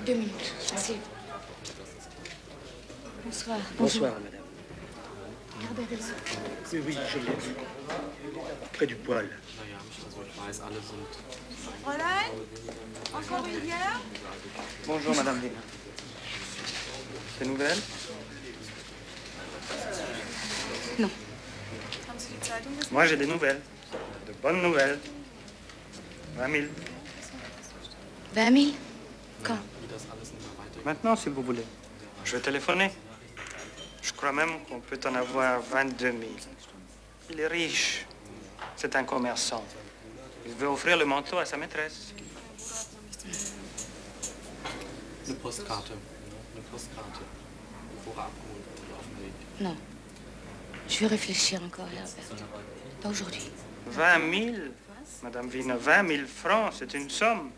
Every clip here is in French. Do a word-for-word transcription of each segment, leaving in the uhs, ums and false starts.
Deux minutes, assez. Bonsoir. Bonsoir, madame. Herbert est là. Oui, oui, je l'ai vu. Près du poêle. Fräulein, encore une bière? Bonjour, madame Wiener. Des nouvelles? Non. Haben Sie die Zeitung gesehen? Moi, j'ai des nouvelles. De bonnes nouvelles. vingt mille. vingt mille? Quand? Maintenant, si vous voulez. Je vais téléphoner. Je crois même qu'on peut en avoir vingt-deux mille. Il est riche. C'est un commerçant. Il veut offrir le manteau à sa maîtresse. Eine Postkarte. Eine Postkarte. Vorher abgeholt, die auf dem Weg. Non. Je vais réfléchir encore, Herbert. Pas aujourd'hui. vingt mille, madame Wiener, vingt mille francs, c'est une somme.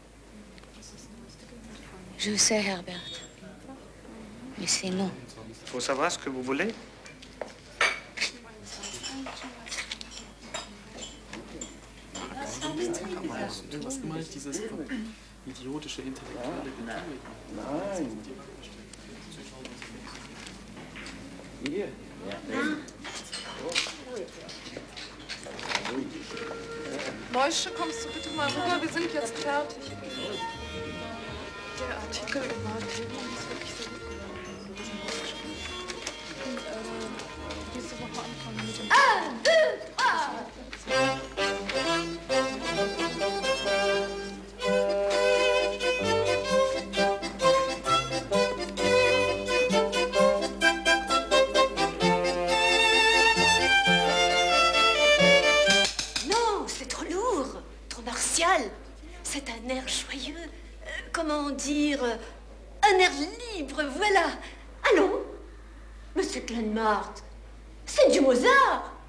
Je sais, Herbert. Mais c'est non. Il faut savoir ce que vous voulez. Du hast gemeint, dieses idiotische intellektuelle Getue. Nein. Hier. Mäusche, kommst du bitte mal rüber? Wir sind jetzt fertig. Der Artikel über Thema ist wirklich so gut geworden. Und äh, diese Woche anfangen mit dem... Un, deux, trois. Non, c'est trop lourd, trop martial. C'est un air joyeux. Euh, comment dire? euh, Un air libre, voilà. Allons, Monsieur Glenmart, c'est du Mozart.